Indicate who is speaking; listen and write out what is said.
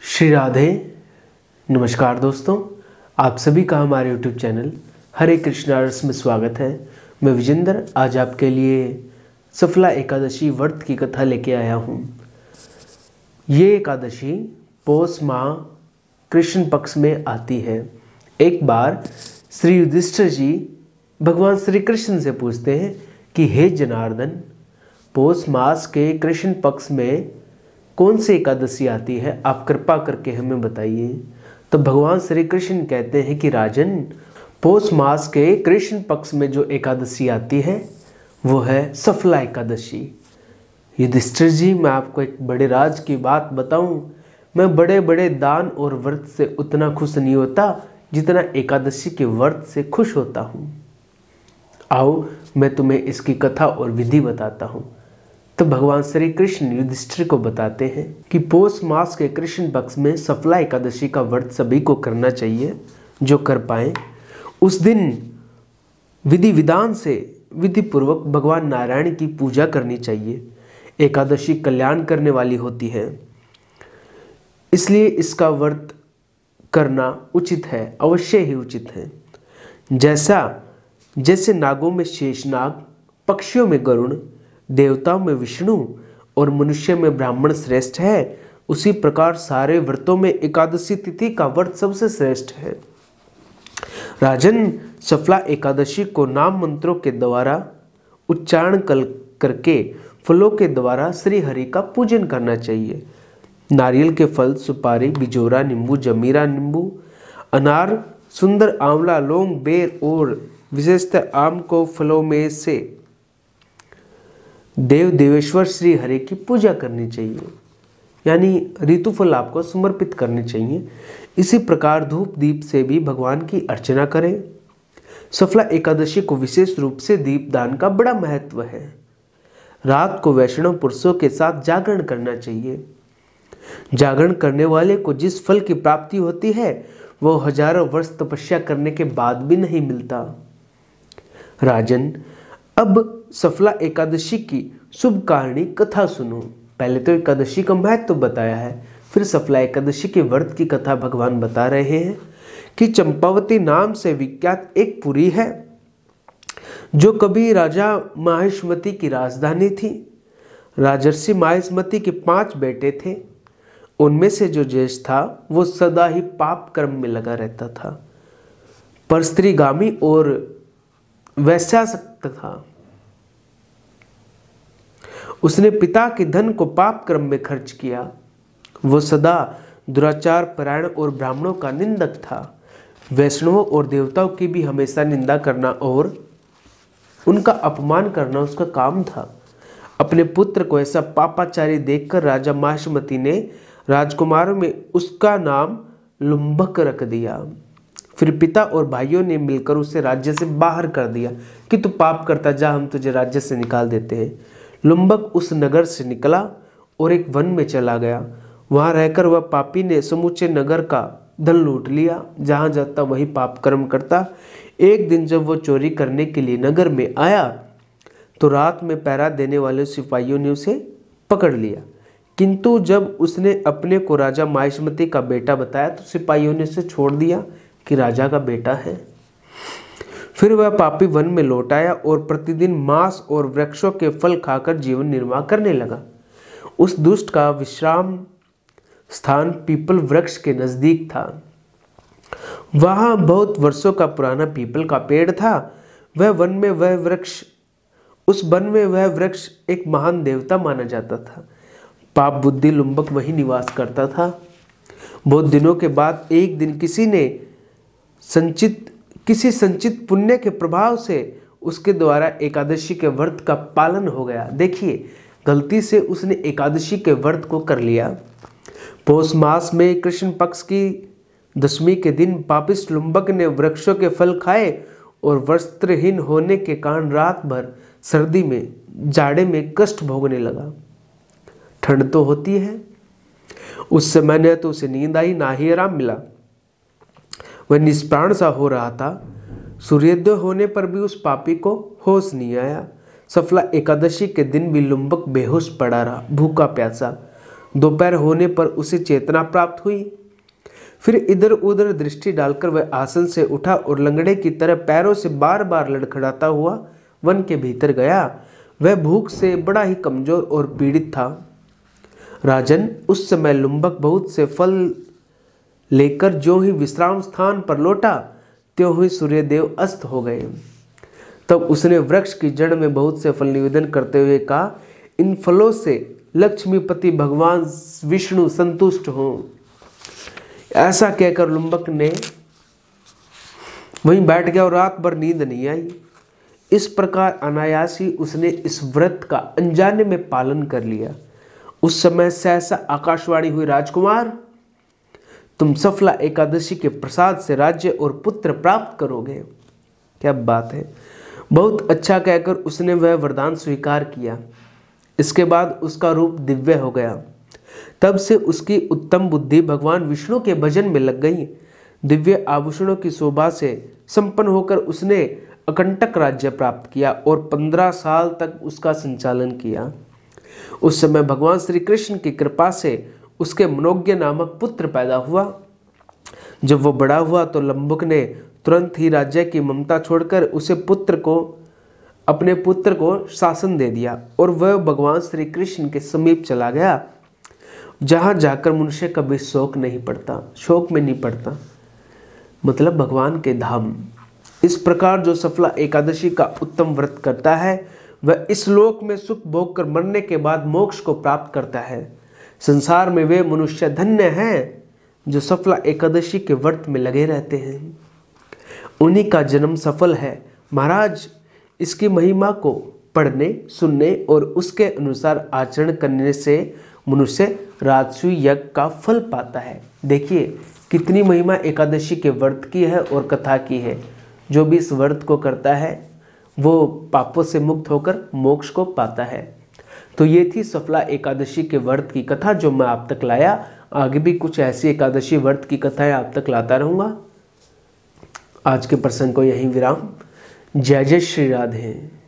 Speaker 1: श्री राधे। नमस्कार दोस्तों, आप सभी का हमारे YouTube चैनल हरे कृष्णा रस में स्वागत है। मैं विजेंद्र आज आपके लिए सफला एकादशी व्रत की कथा लेके आया हूँ। ये एकादशी पौष माह कृष्ण पक्ष में आती है। एक बार श्री युधिष्ठिर जी भगवान श्री कृष्ण से पूछते हैं कि हे जनार्दन, पौष मास के कृष्ण पक्ष में कौन सी एकादशी आती है, आप कृपा करके हमें बताइए। तो भगवान श्री कृष्ण कहते हैं कि राजन, पौष मास के कृष्ण पक्ष में जो एकादशी आती है वो है सफला एकादशी। युधिष्ठिर जी, मैं आपको एक बड़े राज की बात बताऊं, मैं बड़े बड़े दान और व्रत से उतना खुश नहीं होता जितना एकादशी के व्रत से खुश होता हूँ। आओ मैं तुम्हें इसकी कथा और विधि बताता हूँ। तो भगवान श्री कृष्ण युधिष्ठिर को बताते हैं कि पौष मास के कृष्ण पक्ष में सफला एकादशी का व्रत सभी को करना चाहिए जो कर पाए। उस दिन विधि विधान से विधि पूर्वक भगवान नारायण की पूजा करनी चाहिए। एकादशी कल्याण करने वाली होती है, इसलिए इसका व्रत करना उचित है, अवश्य ही उचित है। जैसे नागों में शेषनाग, पक्षियों में गरुड़, देवताओं में विष्णु और मनुष्य में ब्राह्मण श्रेष्ठ है, उसी प्रकार सारे व्रतों में एकादशी तिथि का व्रत सबसे श्रेष्ठ है। राजन, सफला एकादशी को नाम मंत्रों के द्वारा उच्चारण करके फलों के द्वारा श्री हरि का पूजन करना चाहिए। नारियल के फल, सुपारी, बिजोरा, नींबू, जमीरा नींबू, अनार, सुंदर आंवला, लौंग, बेर और विशेषतः आम को फलों में से देव देवेश्वर श्री हरि की पूजा करनी चाहिए, यानी ऋतुफल आपको समर्पित करने चाहिए। इसी प्रकार धूप दीप से भी भगवान की अर्चना करें। सफला एकादशी को विशेष रूप से दीपदान का बड़ा महत्व है। रात को वैष्णव पुरुषों के साथ जागरण करना चाहिए। जागरण करने वाले को जिस फल की प्राप्ति होती है वो हजारों वर्ष तपस्या करने के बाद भी नहीं मिलता। राजन, अब सफला एकादशी की शुभ कहानी कथा सुनो। पहले तो एकादशी का महत्व तो बताया है, फिर सफला एकादशी के व्रत की कथा भगवान बता रहे हैं कि चंपावती नाम से विख्यात एक पुरी है जो कभी राजा माहिष्मति की राजधानी थी। राजर्षि माहिष्मति के 5 बेटे थे। उनमें से जो ज्येष्ठ था वो सदा ही पाप कर्म में लगा रहता था, परस्त्रीगामी और वैश्यासक्त था। उसने पिता के धन को पाप कर्म में खर्च किया। वो सदा दुराचार परायण और ब्राह्मणों का निंदक था। वैष्णवों और देवताओं की भी हमेशा निंदा करना और उनका अपमान करना उसका काम था। अपने पुत्र को ऐसा पापाचारी देखकर राजा माहिष्मति ने राजकुमारों में उसका नाम लुम्भक रख दिया। फिर पिता और भाइयों ने मिलकर उसे राज्य से बाहर कर दिया कि तू पाप करता जा, हम तुझे राज्य से निकाल देते हैं। लुम्बक उस नगर से निकला और एक वन में चला गया। वहां रहकर वह पापी ने समूचे नगर का धन लूट लिया। जहां जाता वही पाप कर्म करता। एक दिन जब वो चोरी करने के लिए नगर में आया तो रात में पहरा देने वाले सिपाहियों ने उसे पकड़ लिया, किंतु जब उसने अपने को राजा माहिष्मति का बेटा बताया तो सिपाहियों ने उसे छोड़ दिया कि राजा का बेटा है। फिर वह पापी वन में लौट आया और प्रतिदिन मांस और वृक्षों के फल खाकर जीवन निर्वाह करने लगा। उस दुष्ट का विश्राम स्थान पीपल वृक्ष के नजदीक था। वहां बहुत वर्षों का पुराना पीपल का पेड़ था। उस वन में वह वृक्ष एक महान देवता माना जाता था। पाप बुद्धि लुम्बक वहीं निवास करता था। बहुत दिनों के बाद एक दिन किसी संचित पुण्य के प्रभाव से उसके द्वारा एकादशी के व्रत का पालन हो गया। देखिए, गलती से उसने एकादशी के व्रत को कर लिया। पौष मास में कृष्ण पक्ष की दशमी के दिन पापिष्ट लुम्बक ने वृक्षों के फल खाए और वस्त्रहीन होने के कारण रात भर सर्दी में, जाड़े में कष्ट भोगने लगा। ठंड तो होती है, उस समय न तो उसे नींद आई ना ही आराम मिला। वह निष्प्राण सा हो रहा था। सूर्योदय होने पर भी उस पापी को होश नहीं आया। सफला एकादशी के दिन भी लुम्बक बेहोश पड़ा रहा, भूखा प्यासा। दोपहर होने पर उसे चेतना प्राप्त हुई। फिर इधर उधर दृष्टि डालकर वह आसन से उठा और लंगड़े की तरह पैरों से बार बार लड़खड़ाता हुआ वन के भीतर गया। वह भूख से बड़ा ही कमजोर और पीड़ित था। राजन, उस समय लुम्बक बहुत से फल लेकर जो ही विश्राम स्थान पर लौटा त्यों ही सूर्यदेव अस्त हो गए। तब उसने वृक्ष की जड़ में बहुत से फल निवेदन करते हुए कहा, इन फलों से लक्ष्मीपति भगवान विष्णु संतुष्ट हों। ऐसा कहकर लुम्बक ने वहीं बैठ गया और रात भर नींद नहीं आई। इस प्रकार अनायास ही उसने इस व्रत का अनजाने में पालन कर लिया। उस समय सहसा आकाशवाणी हुई, राजकुमार, तुम सफला एकादशी के प्रसाद से राज्य और पुत्र प्राप्त करोगे। क्या बात है। बहुत अच्छा कहकर उसने वह वरदान स्वीकार किया। इसके बाद उसका रूप दिव्य हो गया। तब से उसकी उत्तम बुद्धि भगवान विष्णु के भजन में लग गई। दिव्य आभूषणों की शोभा से संपन्न होकर उसने अकंटक राज्य प्राप्त किया और 15 साल तक उसका संचालन किया। उस समय भगवान श्री कृष्ण की कृपा से उसके मनोज्ञ नामक पुत्र पैदा हुआ। जब वो बड़ा हुआ तो लंबुक ने तुरंत ही राज्य की ममता छोड़कर अपने पुत्र को शासन दे दिया और वह भगवान श्री कृष्ण के समीप चला गया, जहां जाकर मनुष्य कभी शोक में नहीं पड़ता, मतलब भगवान के धाम। इस प्रकार जो सफला एकादशी का उत्तम व्रत करता है वह इस लोक में सुख भोग कर मरने के बाद मोक्ष को प्राप्त करता है। संसार में वे मनुष्य धन्य हैं जो सफला एकादशी के व्रत में लगे रहते हैं। उन्हीं का जन्म सफल है। महाराज, इसकी महिमा को पढ़ने, सुनने और उसके अनुसार आचरण करने से मनुष्य राजसूय यज्ञ का फल पाता है। देखिए कितनी महिमा एकादशी के व्रत की है और कथा की है। जो भी इस व्रत को करता है वो पापों से मुक्त होकर मोक्ष को पाता है। तो ये थी सफला एकादशी के व्रत की कथा जो मैं आप तक लाया। आगे भी कुछ ऐसी एकादशी व्रत की कथाएं आप तक लाता रहूँगा। आज के प्रसंग को यहीं विराम। जय जय श्री राधे।